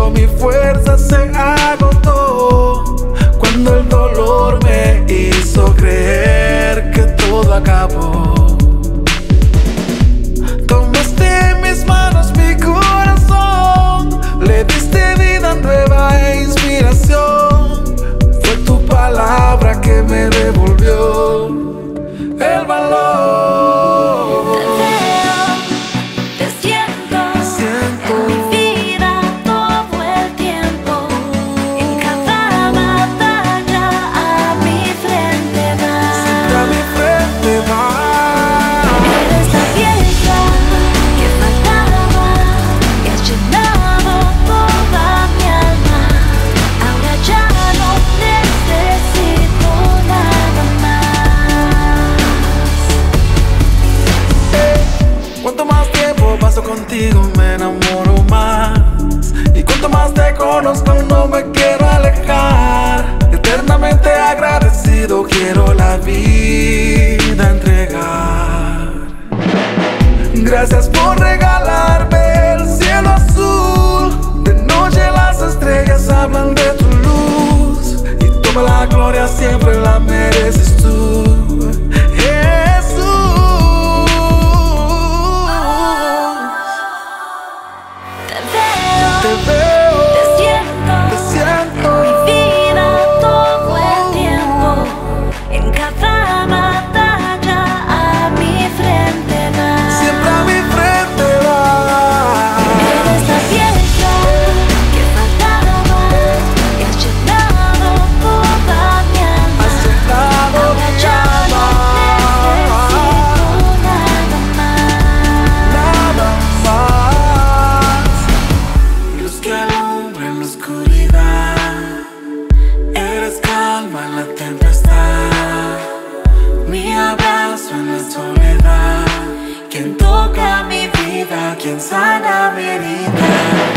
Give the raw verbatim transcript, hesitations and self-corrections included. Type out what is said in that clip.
cuando mi fuerza se agotó, cuando el dolor me hizo creer que todo acabó. Tomaste mis manos, mi corazón, le diste vida nueva e inspiración. Fue tu palabra que me devolvió el valor. Contigo me enamoro más, y cuanto más te conozco no me quiero alejar. Eternamente agradecido quiero la vida entregar. Gracias por regalarme el cielo azul. De noche las estrellas hablan de tu luz, y toda la gloria siempre la mereces tú. Te veo, te siento, te siento en mi vida todo el tiempo. En cada batalla a mi frente vas. Siempre a mi frente vas. Eres la pieza que faltaba, que has llenado toda mi alma. Has llenado Ahora mi ya alma. no necesito nada más. Nada más. Luz que alumbra en la oscuridad, eres calma en la tempestad, mi abrazo en la soledad. Quien toca mi vida, quien sana mi herida.